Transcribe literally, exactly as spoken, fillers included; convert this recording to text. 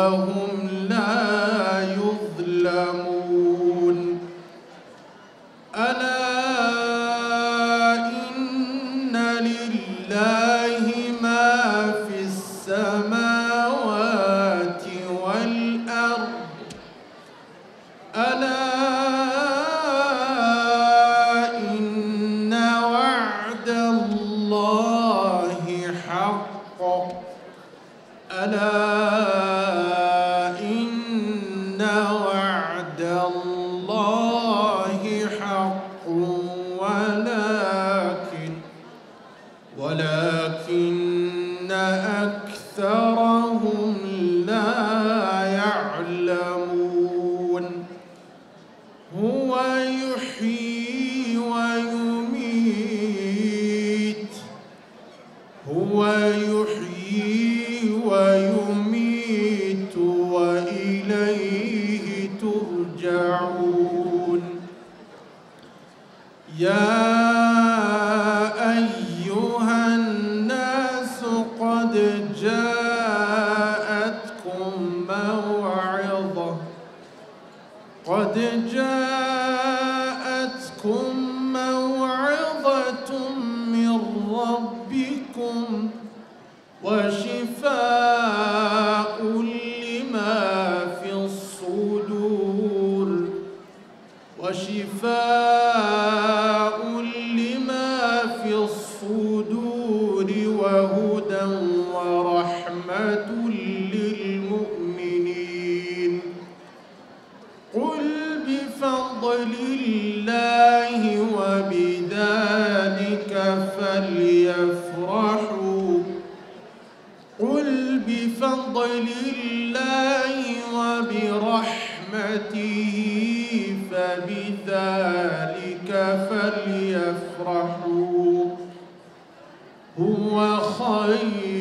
وهم لا يظلمون. ألا إن لله ما في السماوات والأرض ألا إن وعد الله حق ألا إن وعد الله حق ولكن ولكن أكثرهم لا يعلمون. هو يحيي ويميت هو يحيي ويميت وإليه ترجعون. يا أيها الناس قد جاءتكم موعظة قد جاءتكم موعظة من ربكم وشفاء لما في الصدور وشفاء لما في الصدور وهدى ورحمة للمؤمنين. قل بفضل الله وبذلك فليفرحوا قل بفضل الله وبرحمته فبذلك فليفرحوا هو خير